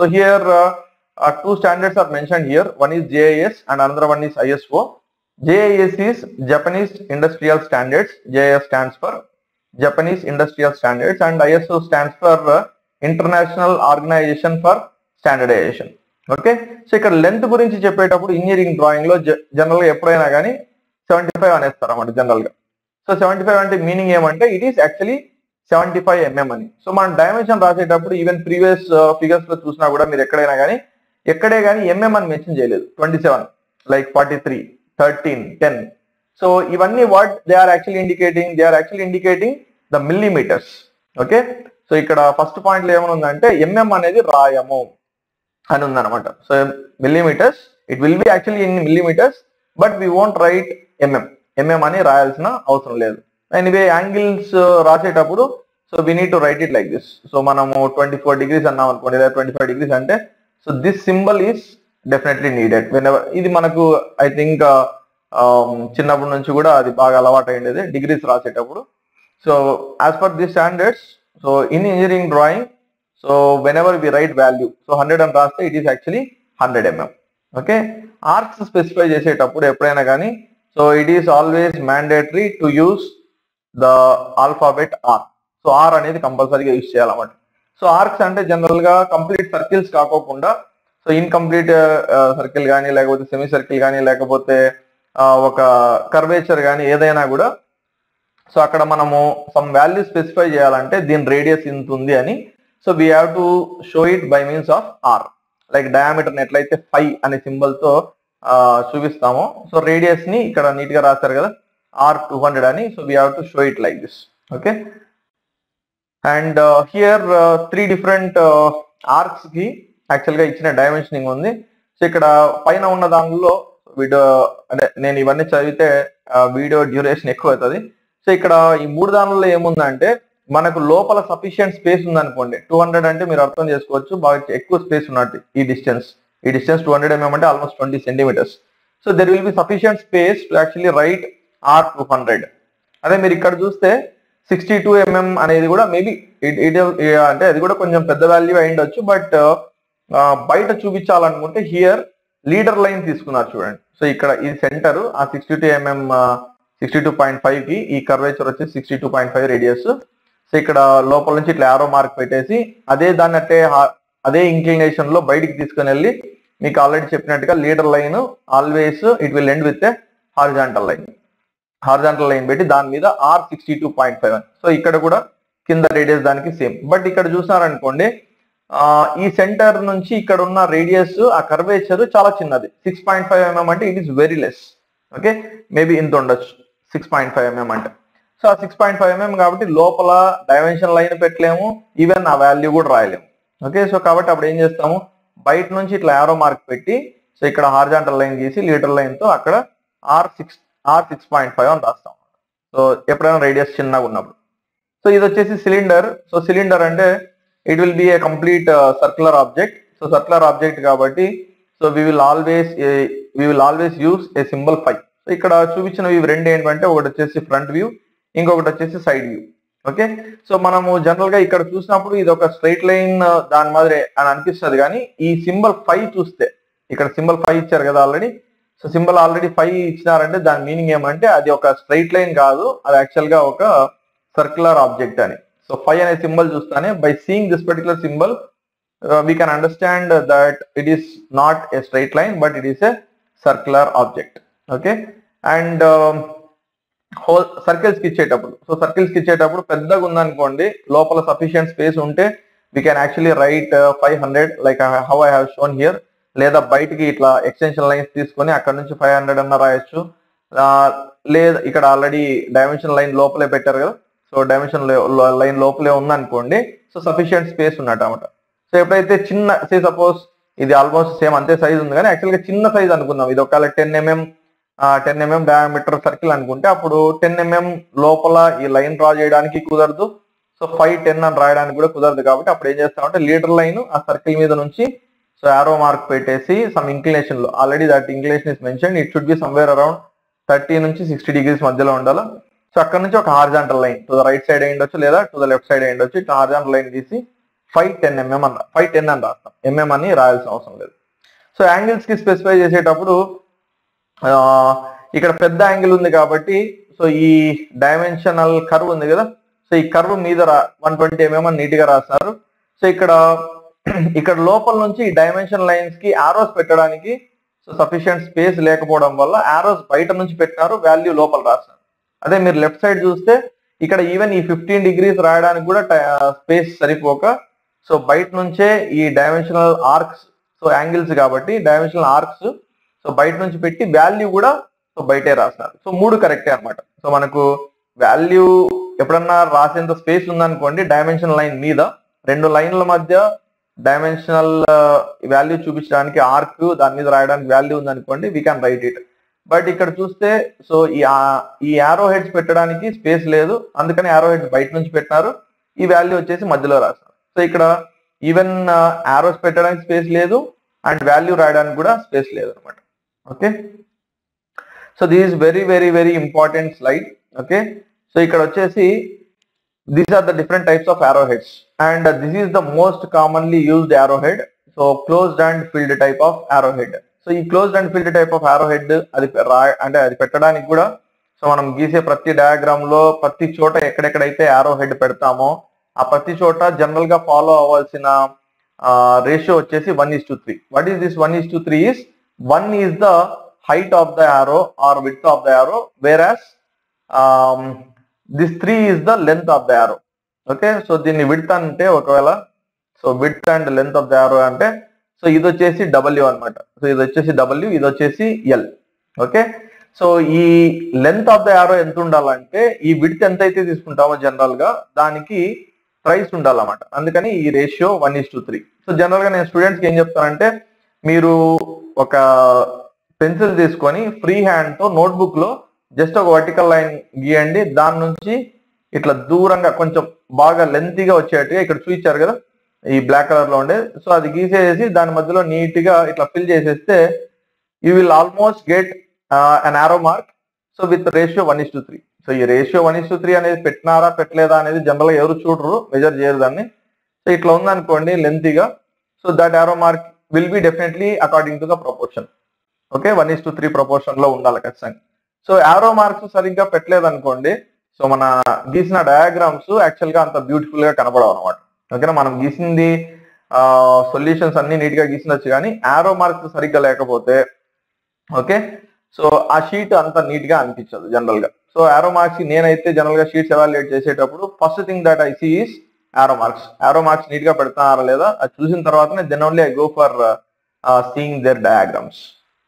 So here two standards are mentioned here. One is JIS and another one is ISO. JIS is Japanese Industrial Standards. JIS stands for Japanese Industrial Standards and ISO stands for International Organization for Standardization. Okay, so ఇక్కడ length గురించి చెప్పేటప్పుడు engineering drawing లో general గా ఎప్పుడైనా కానీ 75 అనేస్తారు అన్నమాట general గా. సో 75 అంటే మీనింగ్ ఏమంటే ఇట్ ఈస్ యాక్చువల్లీ 75 mm అని. సో మనం డైమెన్షన్ రాసేటప్పుడు ఈవెన్ ప్రీవియస్ ఫిగర్స్ లో చూసినా కూడా మీరు ఎక్కడైనా కానీ ఎక్కడే కానీ ఎంఎం అని మెన్షన్ చేయలేదు. 27 లైక్ 43, 13, 10. సో ఇవన్నీ what they are actually indicating the millimeters. Okay, so ఇక్కడ ఫస్ట్ పాయింట్ లో ఏమైనా ఉందంటే ఎంఎం అనేది రాయము అని ఉందన్నమాట. So millimeters, it will be actually in millimeters but we won't write mm అని రాయాల్సిన అవసరం లేదు. ఎనీవే యాంగిల్స్ రాసేటప్పుడు so we need to write it like this. So మనము 24 degrees అన్నాం అనుకోండి లేదా 25 degrees అంటే so this symbol is definitely needed whenever. ఇది మనకు ఐ థింక్ చిన్నప్పటి నుంచి కూడా అది బాగా అలవాటు అయ్యేది డిగ్రీస్ రాసేటప్పుడు. So as per the standards, so in engineering drawing, so whenever we write value, so 100 అని రాస్తే it is actually 100 mm. Okay, arcs specify చేసేటప్పుడు ఎప్పుడైనా కానీ so it is always mandatory to use the alphabet R. So R అనేది కంపల్సరీగా use చేయాలన్నమాట. So arcs అంటే general గా కంప్లీట్ సర్కిల్స్ కాకోకుండా సో ఇన్కంప్లీట్ సర్కిల్ కానీ లేకపోతే సెమీ సర్కిల్ కానీ లేకపోతే ఒక కర్వేచర్ కానీ ఏదైనా కూడా సో అక్కడ మనము సమ్ వాల్యూ స్పెసిఫై చేయాలంటే దీని రేడియస్ ఇంత ఉంది అని. So we have to show it by means of R. Like diameter ఎట్లయితే 5 అనే సింబల్ తో చూపిస్తామో సో రేడియస్ ని ఇక్కడ నీట్ గా రాస్తారు కదా R200 అని. So we have to show it like this. Okay, and here 3 different arcs కి యాక్చువల్ గా ఇచ్చిన డైమెన్షనింగ్ ఉంది. సో ఇక్కడ పైన ఉన్న దానిలో వీడియో అంటే నేను ఇవన్నీ చదివితే వీడియో డ్యూరేషన్ ఎక్కువ అవుతుంది. సో ఇక్కడ ఈ 3 దానిలో ఏముందంటే మనకు లోపల సఫిషియంట్ స్పేస్ ఉందనుకోండి. 200 అంటే మీరు అర్థం చేసుకోవచ్చు బాగా ఎక్కువ స్పేస్ ఉన్నట్టు. ఈ డిస్టెన్స్ 200 mm అంటే almost 20 centimeters. So there will be sufficient space to actually write R200. అదే మీరు ఇక్కడ చూస్తే 62 mm అనేది కూడా మేబీ అంటే అది కూడా కొంచెం పెద్ద వాల్యూ అయి ఉండొచ్చు. బట్ బయట చూపించాలనుకుంటే హియర్ లీడర్ లైన్ తీసుకున్నారు చూడండి. సో ఇక్కడ ఈ సెంటర్ ఆ 62 mm 62.5 కి ఈ కర్వేచర్ వచ్చేసి 62.5 రేడియస్. సో ఇక్కడ లోపల నుంచి ఇట్లా యారో మార్క్ పెట్టేసి అదే దాన్ని అంటే అదే ఇంక్లినేషన్ లో బయటికి తీసుకుని వెళ్ళి మీకు ఆల్రెడీ చెప్పినట్టుగా leader line always it will end with horizontal line పెట్టి దాని మీద R62.5. సో ఇక్కడ కూడా కింద రేడియస్ దానికి సేమ్. బట్ ఇక్కడ చూసారనుకోండి ఈ సెంటర్ నుంచి ఇక్కడ ఉన్న రేడియస్ ఆ కర్వేచర్ చాలా చిన్నది. 6.5 mm అంటే it is very less. Okay, maybe ఇంత ఉండొచ్చు 6.5 mm అంటే. సో ఆ 6.5 mm కాబట్టి లోపల డైమెన్షన్ లైన్ పెట్టలేము, ఈవెన్ ఆ వాల్యూ కూడా రాయలేము. ఓకే, సో కాబట్టి అప్పుడు ఏం చేస్తాము బయట నుంచి ఇట్లా యారో మార్క్ పెట్టి సో ఇక్కడ హారిజాంటల్ లైన్ గీసి లీడర్ లైన్ తో అక్కడ R6.5 అని రాస్తాం. సో ఎప్పుడైనా రేడియస్ చిన్నగా ఉన్నప్పుడు. సో ఇది వచ్చేసి సిలిండర్. సో సిలిండర్ అంటే it will be a complete circular object. So circular object కాబట్టి so we will always use a symbol 5. సో ఇక్కడ చూపించినవి రెండు ఏంటంటే ఒకటి వచ్చేసి ఫ్రంట్ వ్యూ, ఇంకొకటి వచ్చేసి సైడ్ వ్యూ. ఓకే, సో మనము జనరల్ గా ఇక్కడ చూసినప్పుడు ఇది ఒక స్ట్రైట్ లైన్ దాని మాదిరి అని అనిపిస్తుంది. కానీ ఈ సింబల్ 5 చూస్తే ఇక్కడ సింబల్ 5 ఇచ్చారు కదా ఆల్రెడీ. సో సింబల్ ఆల్రెడీ 5 ఇచ్చినారంటే దాని మీనింగ్ ఏమంటే అది ఒక స్ట్రైట్ లైన్ కాదు, అది యాక్చువల్ గా ఒక సర్క్యులర్ ఆబ్జెక్ట్ అని. సో 5 అనే సింబల్ చూస్తానే by seeing this particular symbol we can understand that it is not a straight line but it is a circular object. Okay, and whole circles కి ఇచ్చేటప్పుడు so circles కి ఇచ్చేటప్పుడు పెద్దగా ఉందనుకోండి లోపల సఫిషియంట్ స్పేస్ ఉంటే we can actually write 500 like how I have shown here. లేదా బయటికి ఇట్లా ఎక్స్టెన్షన్ లైన్స్ తీసుకొని అక్కడ నుంచి 500 అన్న రాయొచ్చు. లేదా ఇక్కడ ఆల్రెడీ డైమెన్షన్ లైన్ లోపలే పెట్టారు కదా. సో డైమెన్షన్ లైన్ లోపలే ఉందనుకోండి సో సఫిషియంట్ స్పేస్ ఉన్నట్టు అన్నమాట. సో ఎప్పుడైతే చిన్న సపోజ్ ఇది ఆల్మోస్ట్ సేమ్ అంతే సైజ్ ఉంది కానీ యాక్చువల్గా చిన్న సైజ్ అనుకుందాం. ఇది ఒకవేళ 10 mm డయామీటర్ సర్కిల్ అనుకుంటే అప్పుడు 10 mm లోపల ఈ లైన్ డ్రా చేయడానికి కుదరదు. సో 5, 10 అని రాయడానికి కూడా కుదరదు. కాబట్టి అప్పుడు ఏం చేస్తామంటే లీడర్ లైన్ ఆ సర్కిల్ మీద నుంచి సో యారో మార్క్ పెట్టేసి సమ్ ఇంక్లినేషన్ లో already that inclination is mention it should be somewhere around 30 నుంచి 60 degrees మధ్యలో ఉండాలి. సో అక్కడ నుంచి ఒక horizontal line to the right side అయ్యి ఉండొచ్చు లేదా టు ద లెఫ్ట్ సైడ్ అయ్యి ఉండొచ్చు. ఇట్లా హారిజాంటల్ లైన్ తీసి 510 mm అన్న 510 అని రాస్తాం, mm అని రాయాల్సిన అవసరం లేదు. సో యాంగిల్స్ కి స్పెసిఫై చేసేటప్పుడు ఇక్కడ పెద్ద యాంగిల్ ఉంది కాబట్టి సో ఈ డైమెన్షనల్ కర్వ్ ఉంది కదా, సో ఈ కర్వ్ మీద 120 mm అని నీట్ గా రాస్తారు. సో ఇక్కడ లోపల నుంచి ఈ డైమెన్షన్ లైన్స్ కి ఆరోస్ పెట్టడానికి సో సఫిషియంట్ స్పేస్ లేకపోవడం వల్ల ఆరోస్ బయట నుంచి పెట్టినారు, వాల్యూ లోపల రాస్తారు. అదే మీరు లెఫ్ట్ సైడ్ చూస్తే ఇక్కడ ఈవెన్ ఈ 15 degrees రాయడానికి కూడా స్పేస్ సరిపోక సో బయట నుంచే ఈ డైమెన్షనల్ ఆర్క్స్, సో యాంగిల్స్ కాబట్టి డైమెన్షనల్ ఆర్క్స్ సో బయట నుంచి పెట్టి వాల్యూ కూడా సో బయటే రాస్తారు. సో 3 కరెక్టే అనమాట. సో మనకు వాల్యూ ఎప్పుడన్నా రాసేంత స్పేస్ ఉందనుకోండి, డైమెన్షన్ లైన్ మీద 2 లైన్ల మధ్య డైమెన్షనల్ వాల్యూ చూపించడానికి ఆర్క్, దాని మీద రాయడానికి వాల్యూ ఉందనుకోండి, we can write it. But ఇక్కడ చూస్తే సో ఈ యారో హెడ్స్ పెట్టడానికి స్పేస్ లేదు, అందుకని యారో హెడ్స్ బయట నుంచి పెట్టినారు, ఈ వాల్యూ వచ్చేసి మధ్యలో రాస్తారు. సో ఇక్కడ ఈవెన్ యారోస్ పెట్టడానికి స్పేస్ లేదు అండ్ వాల్యూ రాయడానికి కూడా స్పేస్ లేదు అనమాట. Okay, so this is very very very important slide. Okay, so ఇక్కడ వచ్చేసి these are the different types of arrow heads and this is the most commonly used arrow head. So closed and filled type of arrow head. So ఈ closed and filled type of arrow head అది పెట్టడానికి కూడా so మనం గీసే ప్రతి diagram లో ప్రతి చోట ఎక్కడెక్కడైతే యారో హెడ్ పెడతామో ఆ ప్రతి చోట జనరల్ గా ఫాలో అవ్వాల్సిన రేషియో వచ్చేసి 1:3. What is this 1:3 is 1 is the height of the arrow or width of the arrow, whereas this 3 is the length of the arrow. Okay, so దీన్ని విడ్త్ అంటే ఒకవేళ so width and length of the arrow అంటే so ఇది వచ్చేసి W అనమాట. So ఇది వచ్చేసి W, ఇది వచ్చేసి L. ఓకే, సో ఈ లెంత్ ఆఫ్ ద యారో ఎంత ఉండాలంటే ఈ విడ్త్ ఎంత అయితే తీసుకుంటామో జనరల్ గా దానికి ప్రైస్ ఉండాలన్నమాట. అందుకని ఈ రేషియో 1:3. సో జనరల్ గా నేను స్టూడెంట్స్కి ఏం చెప్తానంటే, మీరు ఒక పెన్సిల్ తీసుకొని ఫ్రీ హ్యాండ్ తో నోట్బుక్ లో జస్ట్ ఒక వర్టికల్ లైన్ గీయండి, దాని నుంచి ఇట్లా దూరంగా కొంచెం బాగా లెంతీగా వచ్చేట్టుగా ఇక్కడ చూపించారు కదా ఈ బ్లాక్ కలర్ లో ఉండే, సో అది గీసేసి దాని మధ్యలో నీట్ గా ఇట్లా ఫిల్ చేసేస్తే you will almost get an arrow mark. So with ratio 1:3. So ఈ రేషియో 1:3 అనేది పెట్టినారా పెట్టలేదా అనేది జనరల్ గా ఎవరు చూడరు, మెజర్ చేయరు దాన్ని. సో ఇట్లా ఉందనుకోండి లెంతీగా, so that arrow mark will be definitely according to the proportion. Okay, 1:3 proportion లో ఉండాలి ఖచ్చితంగా. సో యారో మార్క్స్ సరిగ్గా పెట్టలేదు అనుకోండి, సో మన గీసిన డయాగ్రామ్స్ యాక్చువల్ గా అంత బ్యూటిఫుల్ గా కనపడవు అనమాట. ఓకేనా, మనం గీసింది సొల్యూషన్స్ అన్ని నీట్ గా గీసినచ్చు, కానీ యారో మార్క్స్ సరిగ్గా లేకపోతే ఓకే సో ఆ షీట్ అంత నీట్ గా అనిపించదు జనరల్ గా. సో యారో మార్క్స్ నేనైతే జనరల్ గా షీట్స్ ఎవాల్యుయేట్ చేసేటప్పుడు first thing that I see is arrow marks. Arrow marks neat గా పెడతారా లేదా అది చూసిన తర్వాతనే then only I go for seeing their diagrams.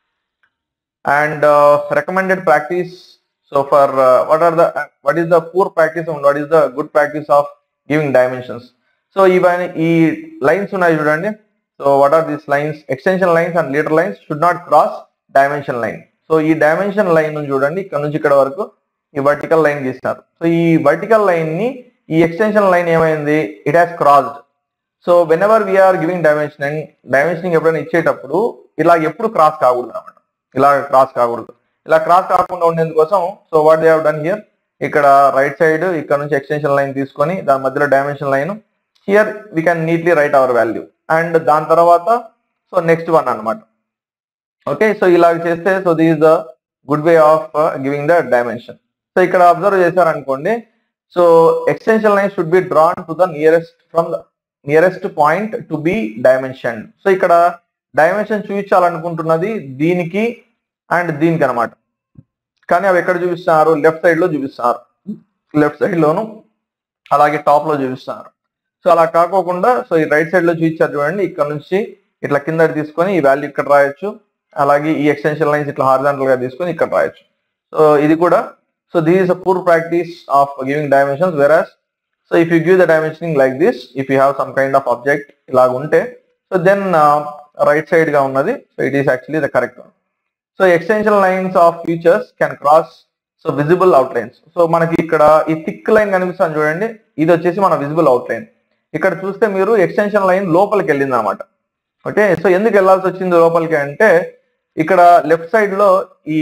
And recommended practice. So for what is the poor practice and what is the good practice of giving dimensions? So even ఈ lines ఉన్నాయి చూడండి. So what are these lines? Extension lines and leader lines should not cross dimension line. So ఈ dimension line చూడండి, ఇక్కడ నుంచి ఇక్కడ వరకు ఈ వర్టికల్ లైన్ గీస్తారు. సో ఈ వర్టికల్ లైన్ ని ఈ ఎక్స్టెన్షన్ లైన్ ఏమైంది, it has crossed. So whenever we're giving dimensioning ఎప్పుడైనా ఇచ్చేటప్పుడు ఇలా ఎప్పుడు క్రాస్ కాకూడదు అనమాట. ఇలా క్రాస్ కాకూడదు. ఇలా క్రాస్ కాకుండా ఉండేందుకోసం so what they have done here, ఇక్కడ రైట్ సైడ్ ఇక్కడ నుంచి ఎక్స్టెన్షన్ లైన్ తీసుకొని దాని మధ్యలో dimension line, here we can neatly write our value and దాని తర్వాత సో నెక్స్ట్ వన్ అనమాట. ఓకే, సో ఇలా చేస్తే so this is the good way of giving the dimension. So ఇక్కడ అబ్జర్వ్ చేశారనుకోండి, so extension line should be drawn to the nearest point to be dimension. So ఇక్కడ dimension చూపించాలనుకుంటున్నది దీనికి and దీనికి అనమాట, కానీ అవి ఎక్కడ చూపిస్తున్నారు, లెఫ్ట్ సైడ్ లో చూపిస్తున్నారు, లెఫ్ట్ సైడ్ లోను అలాగే టాప్ లో చూపిస్తున్నారు. సో అలా కాకోకుండా సో ఈ రైట్ సైడ్ లో చూపించారు చూడండి, ఇక్కడ నుంచి ఇట్లా కింద తీసుకొని ఈ వాల్యూ ఇక్కడ రాయొచ్చు, అలాగే ఈ ఎక్స్టెన్షన్ లైన్స్ ఇట్లా హారిజాంటల్ గా తీసుకొని ఇక్కడ రాయొచ్చు. సో ఇది కూడా so this is a poor practice of giving dimensions. Whereas so if you give the dimensioning like this, if you have some kind of object ఇలాగ ఉంటే సో దెన్ రైట్ సైడ్ గా ఉన్నది so it is actually the correct one. So extension lines of features can cross so visible out lines. So మనకి ఇక్కడ ఈ thick line కనిపిస్తుంది చూడండి, ఇది వచ్చేసి మన విజిబుల్ అవుట్ లైన్. ఇక్కడ చూస్తే మీరు ఎక్స్టెన్షన్ లైన్ లోపలికి వెళ్ళింది అనమాట. ఓకే, సో ఎందుకు వెళ్ళాల్సి వచ్చింది లోపలికి అంటే, ఇక్కడ లెఫ్ట్ సైడ్ లో ఈ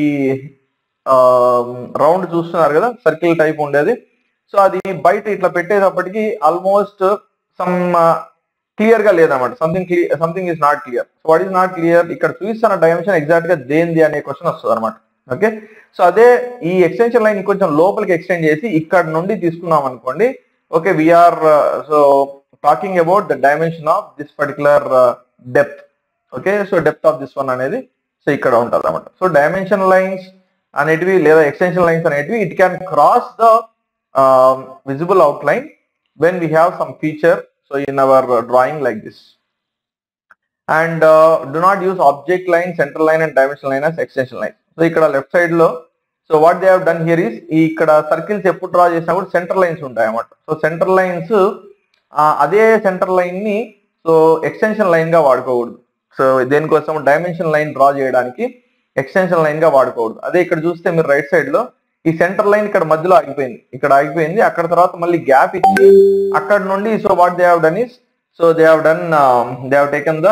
రౌండ్ చూస్తున్నారు కదా, సర్కిల్ టైప్ ఉండేది. సో అది బయట ఇట్లా పెట్టేటప్పటికి ఆల్మోస్ట్ సమ్ క్లియర్ గా లేదన్నమాట. Something is not clear. So what is not clear, ఇక్కడ చూపిస్తున్న డైమెన్షన్ ఎగ్జాక్ట్ గా దేనిది అనే క్వశ్చన్ వస్తుంది అనమాట. ఓకే, సో అదే ఈ ఎక్స్టెన్షన్ లైన్ కొంచెం లోపలికి ఎక్స్టెండ్ చేసి ఇక్కడ నుండి తీసుకున్నాం అనుకోండి. Okay, we're so talking about the dimension of this particular depth. Okay, so depth of this one అనేది సో ఇక్కడ ఉంటుంది అనమాట. సో డైమెన్షన్ లైన్స్ అనేటివి లేదా ఎక్స్టెన్షన్ లైన్స్ అనేటివి it can cross the visible out line when we have some feature so in our drawing like this. And do not use object line, center line and dimension line as extension line. So ikkada left side lo so what they have done here is ikkada circles eppudu draw chesina kuda center lines untayi anamata. So center lines ade center line ni so extension line ga vadukokudu. So deni kosam dimension line draw cheyadaniki extension line ga vadukokudu. Ade ikkada చూస్తే మీరు right side లో ఈ centre line ఇక్కడ మధ్యలో ఆగిపోయింది, ఇక్కడ ఆగిపోయింది. అక్కడ తర్వాత మళ్ళీ గ్యాప్ ఇచ్చి అక్కడ నుండి so what they have done is so they have taken the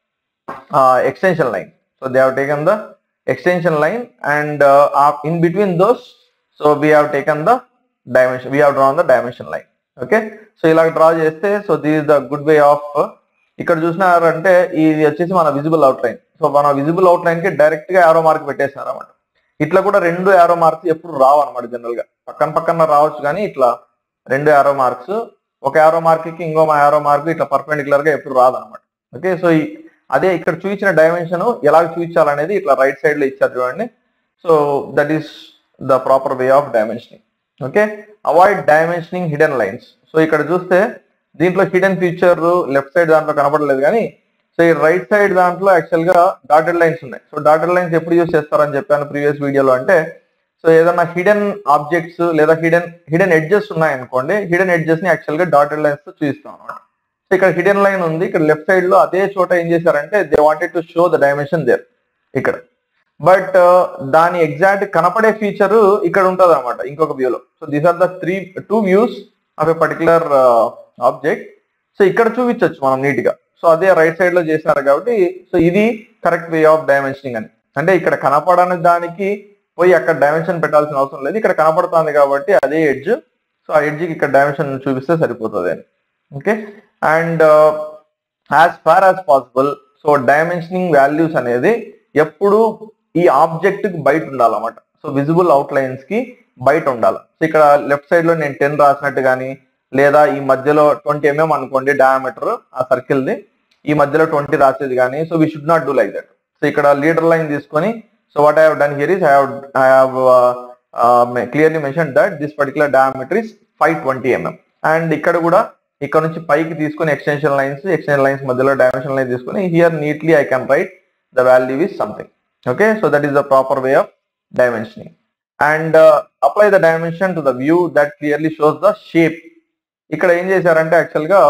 extension line. So they have taken the extension line and in between those so we have taken the dimension, we have drawn the dimension line. Okay, so ఇలా draw చేస్తే so this is the good way of. ఇక్కడ చూసినారంటే ఇది వచ్చేసి మన visible out line. So మన visible out line కి direct గా యారో మార్క్ పెట్టేసారు అన్నమాట. ఇట్లా కూడా రెండు యారో మార్క్స్ ఎప్పుడు రావు అనమాట. జనరల్ గా పక్కన రావచ్చు, కానీ ఇట్లా రెండు యారో మార్క్స్, ఒక యారో మార్క్ కి ఇంకో యారో మార్క్ ఇట్లా పర్పెండిక్యులర్ గా ఎప్పుడు రాదనమాట. ఓకే, సో అదే ఇక్కడ చూపించిన డైమెన్షన్ ఎలా చూపించాలనేది ఇట్లా రైట్ సైడ్ లో ఇచ్చారు చూడండి. So that is the proper way of dimensioning. Okay, avoid dimensioning hidden lines. So ఇక్కడ చూస్తే దీంట్లో హిడెన్ ఫీచర్ లెఫ్ట్ సైడ్ దాంట్లో కనపడలేదు, కానీ సో ఈ రైట్ సైడ్ దాంట్లో యాక్చువల్ గా డాటెడ్ లైన్స్ ఉన్నాయి. సో డాటెడ్ లైన్స్ ఎప్పుడు యూజ్ చేస్తారని చెప్పాను ప్రీవియస్ వీడియోలో. అంటే సో ఏదన్నా హిడెన్ ఆబ్జెక్ట్స్ లేదా హిడెన్ ఎడ్జెస్ ఉన్నాయనుకోండి, హిడెన్ ఎడ్జెస్ ని యాక్చువల్ గా డాటెడ్ లైన్స్ తో చూపిస్తాం అనమాట. సో ఇక్కడ హిడెన్ లైన్ ఉంది, ఇక్కడ లెఫ్ట్ సైడ్ లో అదే చోట ఏం చేశారంటే they wanted to show the dimension there ఇక్కడ. బట్ దాని ఎగ్జాక్ట్ కనపడే ఫీచర్ ఇక్కడ ఉంటుంది అనమాట ఇంకొక వ్యూలో. So these are the two views of a particular object. So ఇక్కడ చూపించవచ్చు మనం నీట్ గా. సో అదే రైట్ సైడ్ లో చేసినారు కాబట్టి సో ఇది కరెక్ట్ వే ఆఫ్ డైమెన్షనింగ్ అని. అంటే ఇక్కడ కనపడని దానికి పోయి అక్కడ డైమెన్షన్ పెట్టాల్సిన అవసరం లేదు, ఇక్కడ కనపడుతుంది కాబట్టి అదే ఎడ్జ్. సో ఆ ఎడ్జ్కి ఇక్కడ డైమెన్షన్ చూపిస్తే సరిపోతుంది అని. Okay, and as far as possible so dimensioning values అనేది ఎప్పుడు ఈ ఆబ్జెక్ట్ కి బయట ఉండాలన్నమాట. సో విజిబుల్ అవుట్ లైన్స్ కి బయట ఉండాలి. సో ఇక్కడ లెఫ్ట్ సైడ్ లో నేను 10 రాసినట్టు కానీ, లేదా ఈ మధ్యలో 20 mm అనుకోండి డయామీటర్ ఆ సర్కిల్ ది, ఈ మధ్యలో 20 రాసేది కానీ. So we should not do like that. So ఇక్కడ లీడర్ లైన్ తీసుకొని so what I have done here is I have clearly mention that this particular diameter is 520 mm. And ఇక్కడ కూడా ఇక్కడ నుంచి పైకి తీసుకొని ఎక్స్టెన్షన్ లైన్స్ మధ్యలో డైమెన్షన్ లైన్ తీసుకొని here neatly I can write the value is something. Okay, so that is the proper way of dimensioning. And apply the dimension to the view that clearly shows the shape. ఇక్కడ ఏం చేశారంటే actual గా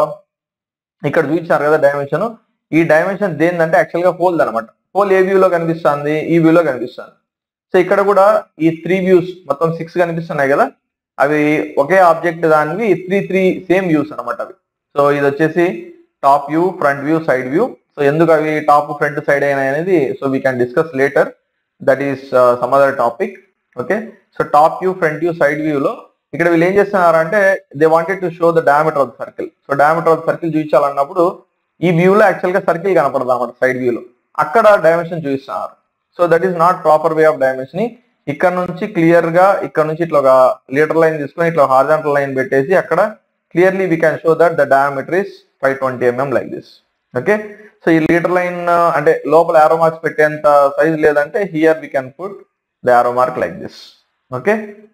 ఇక్కడ చూపించారు కదా dimension. ఈ dimension దేనిదంటే actual గా హోల్ అనమాట. హోల్ ఏ వ్యూలో కనిపిస్తుంది, ఈ వ్యూలో కనిపిస్తుంది. సో ఇక్కడ కూడా ఈ 3 వ్యూస్ మొత్తం 6 కనిపిస్తున్నాయి కదా, అవి ఒకే ఆబ్జెక్ట్ దానివి 3 సేమ్ వ్యూస్ అనమాట అవి. సో ఇది వచ్చేసి top view, front view, side view. So ఎందుకు అవి టాప్ ఫ్రంట్ సైడ్ అయినాయి అనేది so we can discuss later, that is some other topic. Okay, so top view, front view, side వ్యూలో ఇక్కడ వీళ్ళు ఏం చేస్తున్నారంటే they wanted to show the diameter of the circle. So diameter of the circle చూపించాలన్నప్పుడు ఈ వ్యూలో actual గా circle కనపడదు అన్నమాట, సైడ్ వ్యూలో అక్కడ డైమెన్షన్ చూపిస్తున్నారు. So that is not proper way of dimensioning. ఇక్కడ నుంచి క్లియర్ గా ఇక్కడ నుంచి ఇట్లా ఒక లీటర్ లైన్ తీసుకొని ఇట్లా హారిజాంటల్ లైన్ పెట్టేసి అక్కడ clearly we can show that the diameter is 520 mm like this. Okay, so ఈ లీటర్ లైన్ అంటే లోపల యారో మార్క్స్ పెట్టేంత సైజ్ లేదంటే here we can put the arrow mark like this. Okay,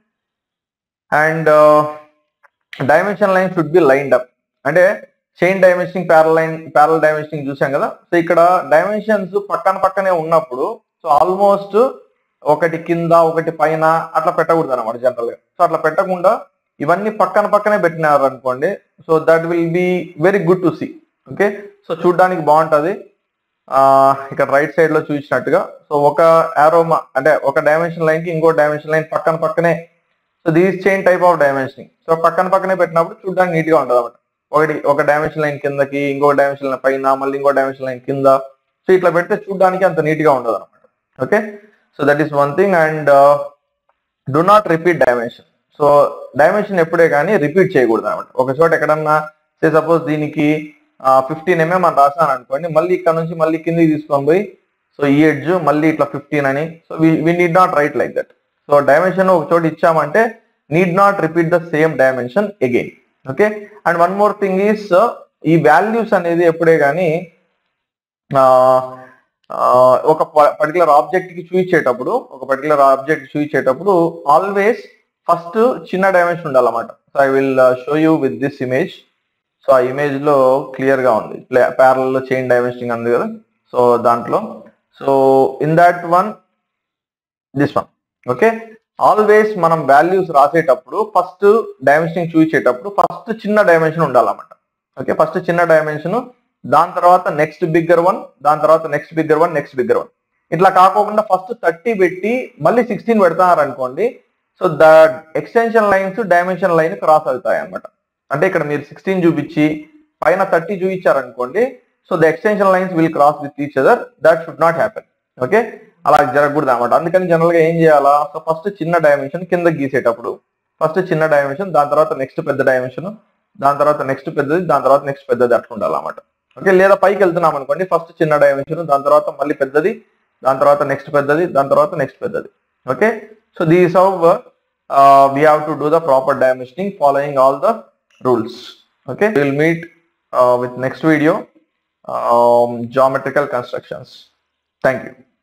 and dimension line should be lined up. అంటే chain dimensioning, parallel dimensioning చూసాం కదా. So ఇక్కడ dimensions పక్కనే ఉన్నప్పుడు సో ఆల్మోస్ట్ ఒకటి కింద ఒకటి పైన అట్లా పెట్టకూడదు అనమాట జనరల్ గా. సో అట్లా పెట్టకుండా ఇవన్నీ పక్కనే పెట్టినారు అనుకోండి, so that will be very good to see. Okay, so చూడడానికి బాగుంటది. ఇక్కడ రైట్ సైడ్ లో చూసినట్టుగా సో ఒక యారో అంటే ఒక డైమెన్షన్ లైన్ కి ఇంకో డైమెన్షన్ లైన్ పక్కనే. So this chain type of dimensioning. So పక్కనే పెట్టినప్పుడు చూడడానికి నీట్ గా ఉంటుంది అనమాట. ఒక డైమెన్షన్ లైన్ కిందకి, ఇంకో డైమెన్షన్ లైన్ పైన, మళ్ళీ ఇంకో డైమెన్షన్ లైన్ కింద. సో ఇట్లా పెడితే చూడడానికి అంత నీట్ గా ఉండదు అనమాట. Okay, so that is one thing. And do not repeat dimension. So dimension ఎప్పుడే కానీ రిపీట్ చేయకూడదు అనమాట. ఒక చోట ఎక్కడన్నా సపోజ్ దీనికి 15 mm అని రాసాను అనుకోండి, మళ్ళీ ఇక్కడ నుంచి మళ్ళీ కిందికి తీసుకొని పోయి సో ఈ ఎడ్జ్ మళ్ళీ ఇట్లా 15 అని, so we need not write like that. So dimension ఒక చోట ఇచ్చామంటే need not repeat the same dimension again. Okay, and one more thing is ఈ వాల్యూస్ అనేది ఎప్పుడే కానీ ఒక పర్టికులర్ ఆబ్జెక్ట్ కి చూపించేటప్పుడు ఆల్వేస్ ఫస్ట్ చిన్న డైమెన్షన్ ఉండాలన్నమాట. So I will show you with this image. So ఆ ఇమేజ్ లో క్లియర్ గా ఉంది, ప్యారల్ చైన్ డైమెన్షనింగ్ ఉంది కదా, సో దాంట్లో. So in that one, this one. Okay, always మనం వాల్యూస్ రాసేటప్పుడు ఫస్ట్ డైమెన్షనింగ్ చూపించేటప్పుడు ఫస్ట్ చిన్న డైమెన్షన్ ఉండాలన్నమాట. ఓకే, ఫస్ట్ చిన్న డైమెన్షన్, దాని తర్వాత నెక్స్ట్ బిగ్గర్ వన్, దాని తర్వాత next bigger one, next bigger one. ఇట్లా కాకుండా ఫస్ట్ 30 పెట్టి మళ్ళీ 16 పెడతారు అనుకోండి, so the extension lines dimension line cross అవుతాయి అన్నమాట. అంటే ఇక్కడ మీరు 16 చూపించి పైన 30 చూపించారనుకోండి, so the extension lines will cross with each other. That should not happen. Okay, అలా జరగకూడదు అనమాట. అందుకని జనరల్ గా ఏం చేయాలా, సో ఫస్ట్ చిన్న డైమెన్షన్ కింద గీసేటప్పుడు ఫస్ట్ చిన్న డైమెన్షన్, దాని తర్వాత నెక్స్ట్ పెద్ద డైమెన్షన్, దాని తర్వాత నెక్స్ట్ పెద్దది, దాని తర్వాత నెక్స్ట్ పెద్దది, అట్లా ఉండాలన్నమాట. ఓకే, లేదా పైకి వెళ్తున్నాం అనుకోండి, ఫస్ట్ చిన్న డైమెన్షన్, దాని తర్వాత మళ్ళీ పెద్దది, దాని తర్వాత నెక్స్ట్ పెద్దది, దాని తర్వాత నెక్స్ట్ పెద్దది. Okay, so this how we have to do the proper dimensioning following all the rules. Okay, we will meet with next video, geometrical constructions. Thank you.